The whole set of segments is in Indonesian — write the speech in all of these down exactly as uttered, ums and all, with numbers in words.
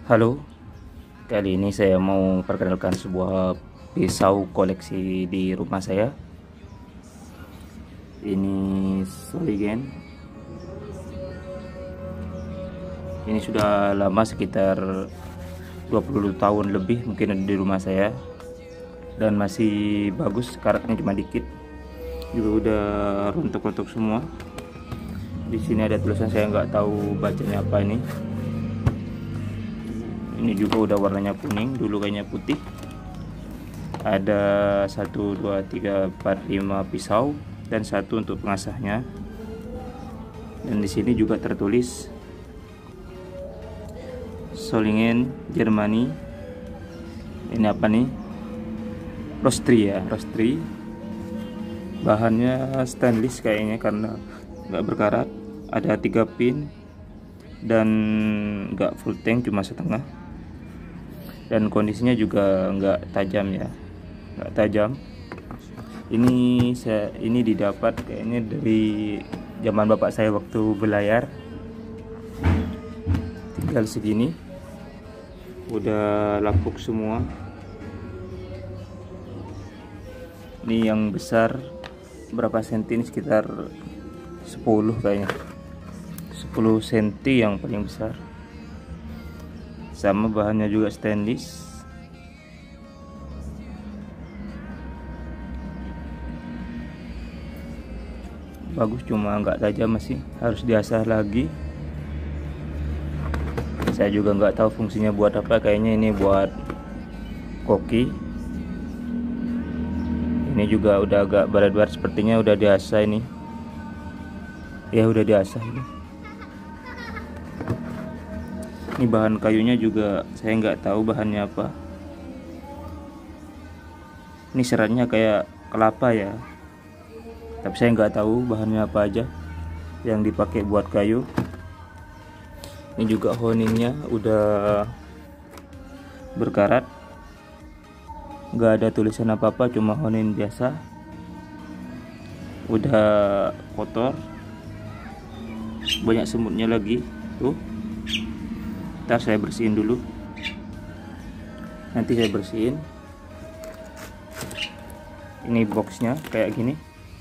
Halo, kali ini saya mau perkenalkan sebuah pisau koleksi di rumah saya. Ini Soligen. Ini sudah lama, sekitar dua puluh tahun lebih mungkin ada di rumah saya, dan masih bagus, karatnya cuma dikit. Juga udah rontok-rontok semua. Di sini ada tulisan, saya nggak tahu bacanya apa ini. Ini juga udah warnanya kuning, dulu kayaknya putih. Ada satu, dua, tiga, empat, lima pisau dan satu untuk pengasahnya. Dan di sini juga tertulis Solingen, Jermani. Ini apa nih? Rostri ya, Rostri. Bahannya stainless kayaknya karena nggak berkarat. Ada tiga pin dan nggak full tank, cuma setengah. Dan kondisinya juga nggak tajam ya, nggak tajam. Ini saya ini didapat kayaknya dari zaman bapak saya waktu belayar. Tinggal segini, udah lapuk semua. Ini yang besar berapa senti ini, sekitar sepuluh kayaknya, sepuluh senti yang paling besar. Sama bahannya juga stainless. Bagus, cuma nggak tajam, masih harus diasah lagi. Saya juga nggak tahu fungsinya buat apa, kayaknya ini buat koki. Ini juga udah agak barat-barat, sepertinya udah diasah ini. Ya udah diasah ini. Ini bahan kayunya juga saya nggak tahu bahannya apa. Ini seratnya kayak kelapa ya, tapi saya nggak tahu bahannya apa aja yang dipakai buat kayu. Ini juga honingnya udah berkarat, nggak ada tulisan apa-apa, cuma honing biasa. Udah kotor, banyak semutnya lagi tuh. Ntar saya bersihin dulu, nanti saya bersihin. Ini boxnya kayak gini,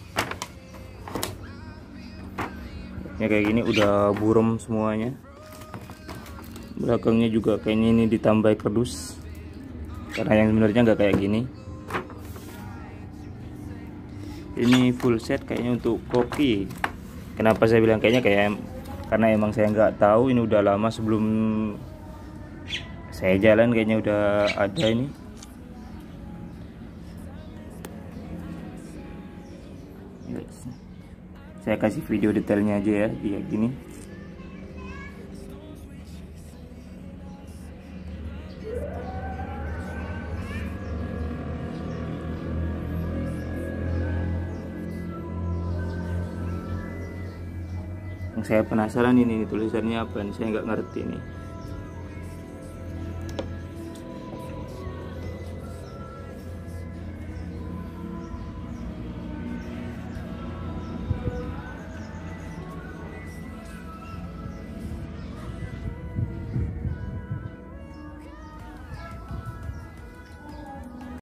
ya kayak gini udah buram semuanya. Belakangnya juga kayaknya ini ditambah kardus, karena yang sebenarnya nggak kayak gini. Ini full set kayaknya untuk koki. Kenapa saya bilang kayaknya, kayak karena emang saya nggak tahu, ini udah lama sebelum saya jalan kayaknya udah ada ini. Saya kasih video detailnya aja ya, kayak gini. Yang saya penasaran ini, ini tulisannya apa nih, saya nggak ngerti nih.